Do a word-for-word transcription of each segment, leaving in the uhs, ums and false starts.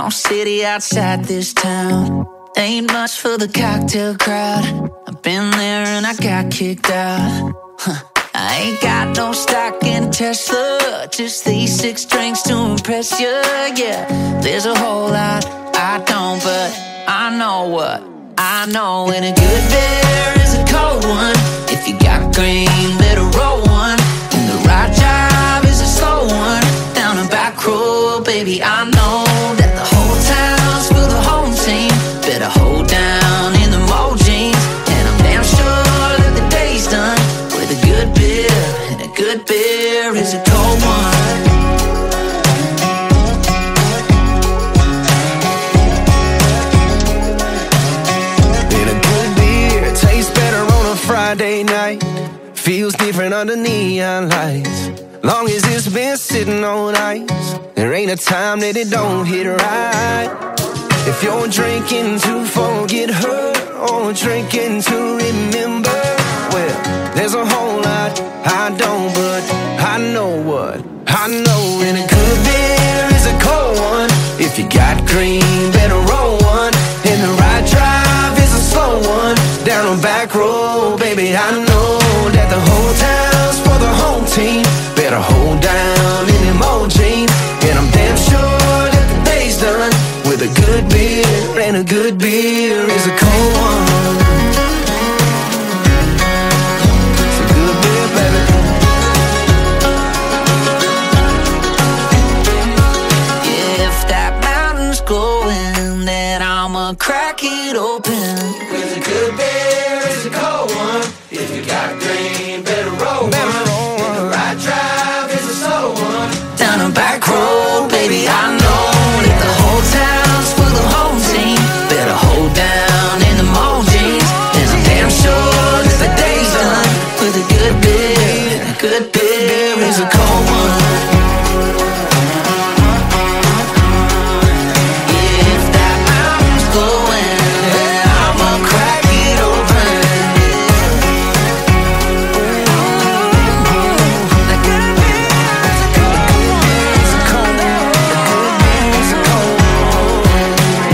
No city outside this town, ain't much for the cocktail crowd. I've been there and I got kicked out. Huh. I ain't got no stock in Tesla, just these six drinks to impress you. Yeah, there's a whole lot I don't, but I know what I know. And a good beer is a cold one. If you got green, better roll one. And the right job is a slow one. Down a back road, baby, I know that the whole town's for the home team. Better hold down in the mole jeans. And I'm damn sure that the day's done with a good beer. And a good beer is a cold one. And a good beer tastes better on a Friday night. Feels different under neon lights. Long as it's been sitting on ice, there ain't a time that it don't hit right. If you're drinking to forget her, or drinking to remember, well, there's a whole lot I don't, but I know what I know. And a good beer is a cold one. If you got green, better roll one. And the right drive is a slow one. Down a back road, baby, I know that the whole town's for the home team. Better hold down in them old jeans. And I'm damn sure that the day's done with a good beer. And a good beer is a cold one. It's a good beer, baby. If that mountain's glowing, then I'ma crack it open. Cause a good beer is a cold one. If you got green, better roll better one. Roll one. The right drive is a slow one. Down a back road, baby, I know that the whole town's for the home team. Better hold down in the mole jeans. And I'm damn sure that the day's done with a good beer. And a good beer is a cold one. If that mountain's glowing, then I'ma crack it open. A good beer is a cold one. It's a cold one. A good beer is a cold one.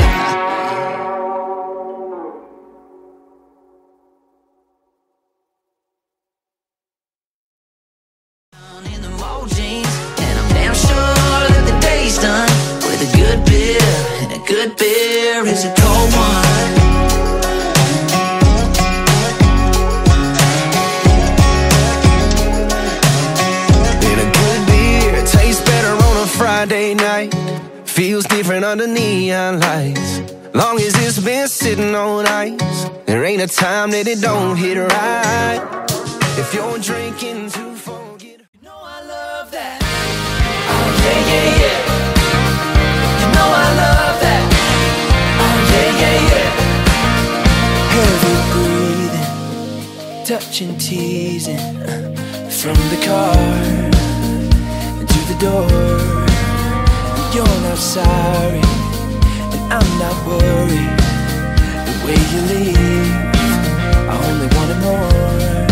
In the mole jeans, and I'm damn sure that the day's done with a good beer. And a good beer is a cold one. And a good beer tastes better on a Friday night. Feels different under neon lights. Long as it's been sitting on ice, there ain't a time that it don't hit right. If you're drinking to forget, You know I love that. Oh yeah, yeah, yeah. You know I love that. Oh yeah, yeah, yeah. Heavy breathing, touching, teasing, uh, from the car to the door. You're not sorry, and I'm not worried. The way you leave, I only wanted more.